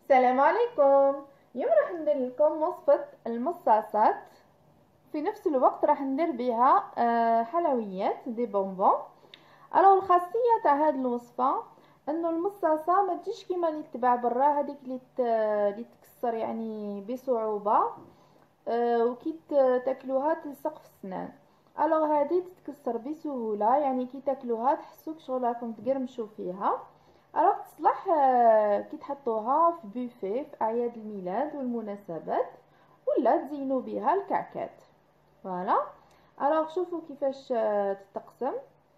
السلام عليكم. اليوم راح ندير لكم وصفة المصاصات. في نفس الوقت راح ندير بها حلويات دي بونبون. الخاصية تاع هذه الوصفة انه المصاصة ما تجيش كيما اللي تباع برا، هذيك اللي تكسر يعني بصعوبة، وكي تاكلوها تلصق في السنان. هذه تتكسر بسهولة، يعني كي تاكلوها تحسوك شغل راكم تقرمشوا فيها. تصلح كي تحطوها في بوفيه في اعياد الميلاد والمناسبات، ولا تزينوا بها الكعكات. فوالا. شوفوا كيفاش تتقسم.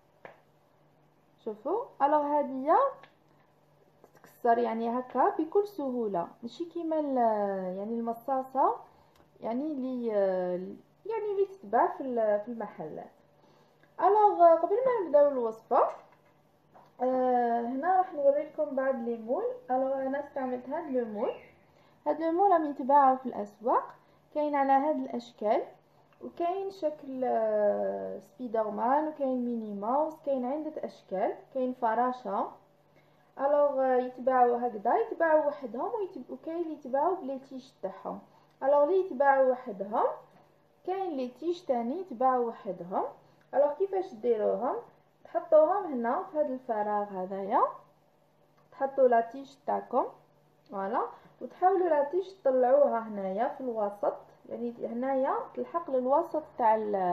شوفوا هذه تتكسر يعني هكا بكل سهوله، ماشي كيما يعني المصاصه، يعني اللي تتباع في المحلات. قبل ما نبداو الوصفه، هنا راح نوريكم بعض ليمون. انا استعملت هاد الليمون. هاد الليمون راهم يتباعوا في الاسواق، كاين على هاد الاشكال، وكاين شكل سبيدر مان، وكاين ميني ماوس، كاين عدة اشكال، كاين فراشة. يتباعوا هكذا، يتباعوا وحدهم، وكاين اللي يتباعوا بلي تيش تاعهم. اللي يتباعوا وحدهم، كاين لي تيش تاني يتباعوا وحدهم. كيفاش ديروهم؟ تحطوهم هنا في هذا الفراغ هذايا، تحطوا لا تيش تاعكم. فوالا. وتحاولوا لا تيش تطلعوها هنايا في الوسط، يعني هنايا تلحق للوسط تاع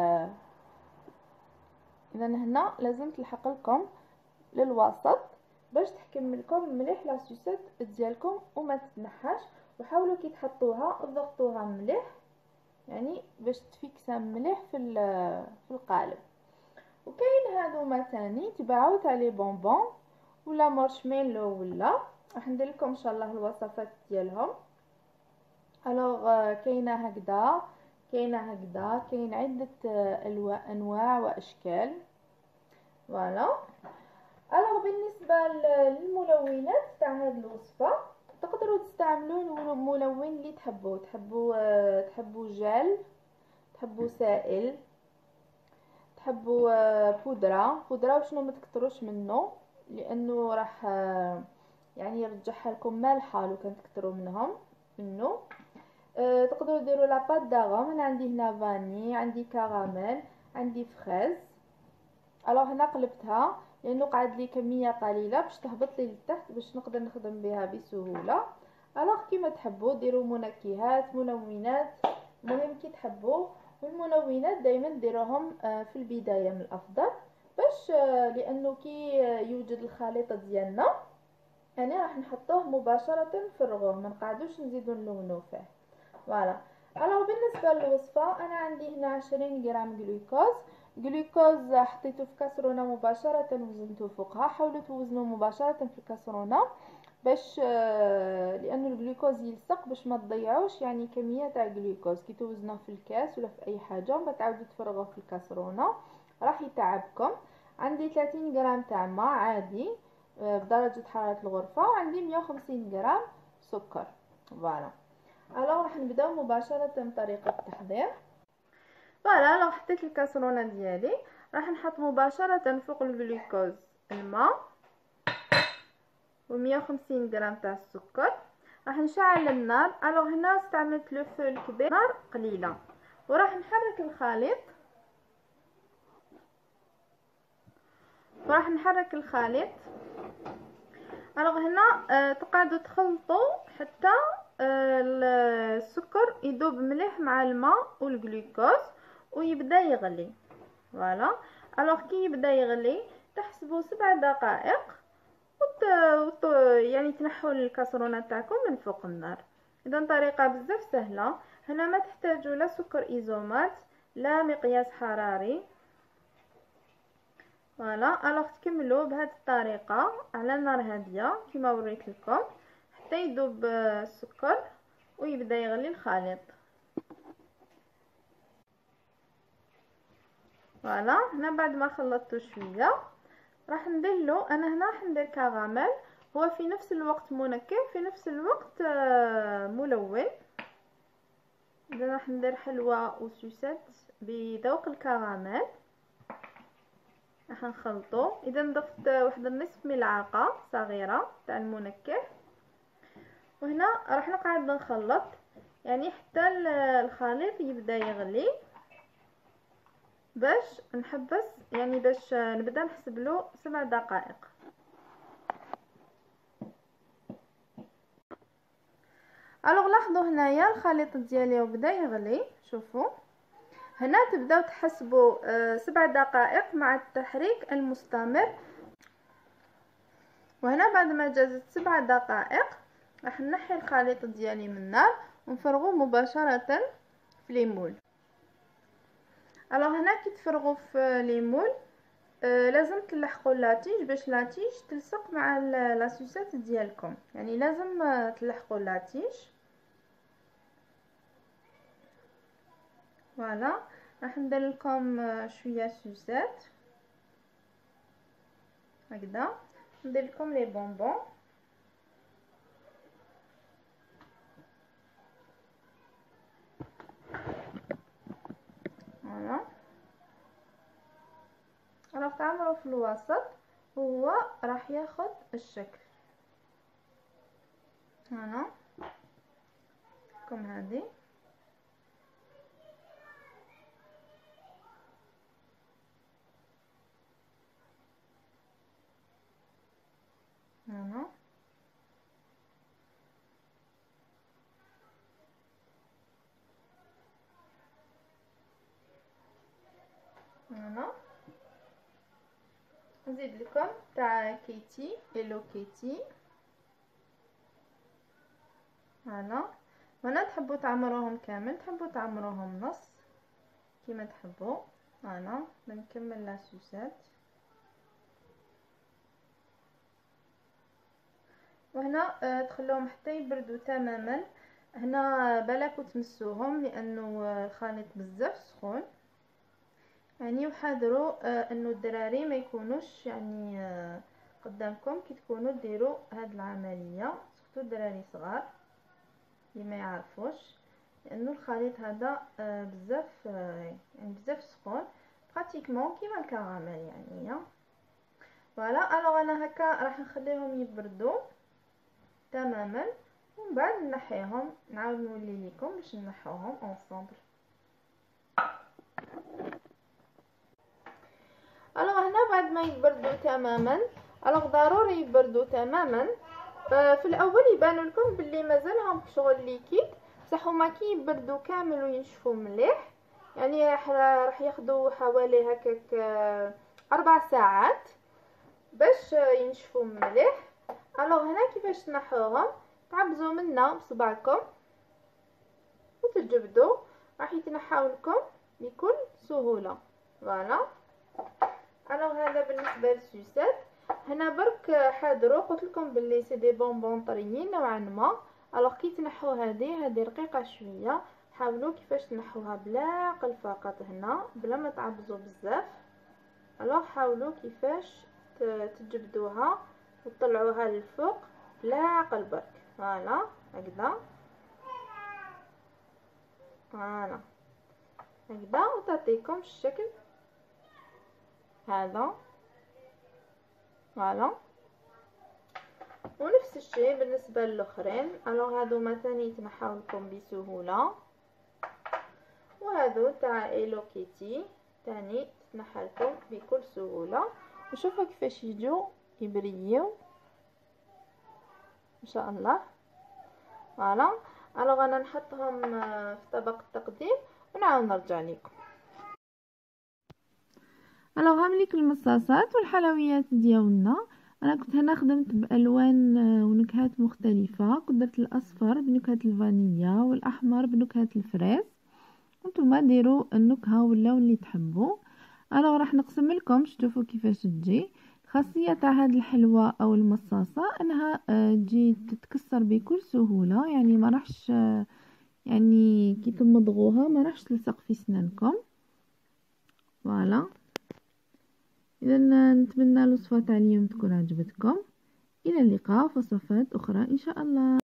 اذا هنا لازم تلحق لكم للوسط باش تحكم لكم مليح لا سوسيت ديالكم وما تتنحاش. وحاولوا كي تحطوها تضغطوها مليح، يعني باش تفيكسا مليح في القالب. وكاين هادوما تاني تباعو تاع لي بونبون ولا مارشميلو، ولا راح ندير لكم ان شاء الله الوصفات ديالهم. كاينه هكذا، كاين عده انواع واشكال. فوالا. بالنسبه للملونات تاع هذه الوصفه، تقدروا تستعملوا الملون اللي تحبوا جل، تحبوا سائل، تحبوا بودره وشنو ما تكتروش منه، لانه راح يعني يرجعها لكم مالحه لو كان تكتروا منه. تقدروا ديروا لاباط داغوم. انا عندي هنا فاني، عندي كراميل، عندي فريز. هنا قلبتها لانه قعد لي كميه قليله باش تهبط لي لتحت باش نقدر نخدم بها بسهوله. كيما تحبوا ديروا منكهات، ملونات، المهم كي تحبوا. والملونات دائما ديروهم في البدايه من الافضل، باش لانه كي يوجد الخليط ديالنا، يعني راح نحطوه مباشره نفرغوه، ما نقعدوش نزيدو نلونو فيه. فوالا. بالنسبه للوصفه، انا عندي هنا 20 غرام جلوكوز حطيته في كاسرونه مباشره وزنته فوقها. حاولوا توزنوا مباشره في الكاسرونه باش لانه الجلوكوز يلصق، باش ما تضيعوش يعني كميه تاع الجلوكوز كي توزنوه في الكاس ولا في اي حاجه وما تعاودوا تفرغوه في الكاسرونه، راح يتعبكم. عندي 30 غرام تاع ماء عادي بدرجه حراره الغرفه، وعندي 150 غرام سكر. فوالا. راح نبداو مباشره بطريقه التحضير. فوالا. حطيت الكاسرونه ديالي، راح نحط مباشره فوق الجلوكوز الماء و150 غرام تاع السكر. راح نشعل النار. هنا استعملت لو فو الكبير، نار قليله، وراح نحرك الخليط. هنا تقعدوا تخلطوا حتى السكر يذوب مليح مع الماء والجلوكوز ويبدا يغلي. فوالا. كي يبدا يغلي تحسبوا 7 دقائق يعني تنحوا الكاسرونه تاعكم من فوق النار. اذا طريقه بزاف سهله. هنا ما تحتاجوا لا سكر ايزومات لا مقياس حراري. فوالا. تكملوا بهذه الطريقه على نار هاديه كما وريت لكم حتى يذوب السكر ويبدا يغلي الخليط. فوالا. هنا بعد ما خلطته شويه راح ندير له، انا هنا راح ندير كراميل، هو في نفس الوقت منكه في نفس الوقت ملون. اذا راح ندير حلوى وسوسات بذوق الكراميل. راح نخلطو. اذا ضفت واحد النصف ملعقه صغيره تاع المنكه، وهنا راح نقعد نخلط يعني حتى الخليط يبدا يغلي، باش نحبس يعني باش نبدا نحسب له 7 دقائق. الوغ لاحظوا هنايا الخليط ديالي بدا يغلي. شوفوا هنا تبداو تحسبوا 7 دقائق مع التحريك المستمر. وهنا بعد ما جازت 7 دقائق راح نحي الخليط ديالي من النار ونفرغوه مباشره في ليمول. الوغ هنا كي تفرغوا في ليمول لازم تلحقوا لاتيج باش لاتيج تلصق مع لاسوسات ديالكم، يعني لازم تلحقوا لاتيج. فوالا راح ندير لكم شويه سوسات هكذا، ندير لكم لي بونبون. فوالا راح تعمروا في الوسط وهو راح ياخذ الشكل. هنا كم هذه. هنا هنا نزيد لكم تاع كيتي هيلو كيتي. هنا وهنا تحبوا تعمروهم كامل، تحبوا تعمروهم نص كيما تحبوا. هنا بنكمل لاسوسات وهنا تخلوهم حتى يبردوا تماما. هنا بلاكو تمسوهم لانه الخليط بزاف سخون، يعني وحذروا انه الدراري ما يكونوش يعني قدامكم كي تكونوا ديروا هاد العمليه، سورتو الدراري صغار اللي ما يعرفوش، لانه الخليط هذا بزاف يعني بزاف سخون براتيكمون كيما الكراميل يعني. فوالا الوغ انا هكا راح نخليهم يبردوا تماما ومن بعد نحيهم، نعاود نولي لكم باش نحوهم اونصومبل. الوغ هنا بعد ما يبردوا تماما، الوغ ضروري يبردوا تماما. في الاول يبانوا لكم باللي مازالهم شغل ليكيد، بصح هما كي يبردوا كامل وينشفوا مليح يعني راح ياخذوا حوالي هكاك 4 ساعات باش ينشفوا مليح. الوغ هنا كيفاش تنحوهم، تعبزوا منا بصبعكم وتجبدوا راح يتنحاو لكم بكل سهوله. فوالا الوغ هذا بالنسبه للسوسات. هنا برك حاضروا قلت لكم باللي سي دي بونبون طريين نوعا ما. الوغ كي تنحوا هذه رقيقه شويه، حاولوا كيفاش تنحوها بلا عقل فقط هنا بلا ما تعبزوا بزاف. الوغ حاولوا كيفاش تجبدوها وتطلعوها للفوق بلا عقل برك. فوالا هكذا. فوالا هكذا وتعطيكم الشكل هذا. فوالا ونفس الشيء بالنسبه للاخرين. الوغ هادو مثلا يتنحاو لكم بسهوله، وهادو تاع ايلو كيتي تاني تتنحى لكم بكل سهوله. وشوفوا كيفاش يجوا يبريو ان شاء الله. فوالا الوغ انا نحطهم في طبق التقديم ونعاود نرجع لكم. الوغ هامليك المصاصات والحلويات ديالنا. انا كنت هنا خدمت بالوان ونكهات مختلفه، كنت درت الاصفر بنكهه الفانيليا والاحمر بنكهه الفريز، وانتم ديروا النكهه ولا اللي تحبوا. الوغ راح نقسم لكم تشوفوا كيفاش تجي. الخاصيه تاع هاد الحلوه او المصاصه انها تجي تتكسر بكل سهوله، يعني ما راحش يعني كي تمضغوها ما راحش تلصق في سنانكم. فوالا اذا نتمنى الوصفه تاع اليوم تكون عجبتكم. الى اللقاء في وصفات اخرى ان شاء الله.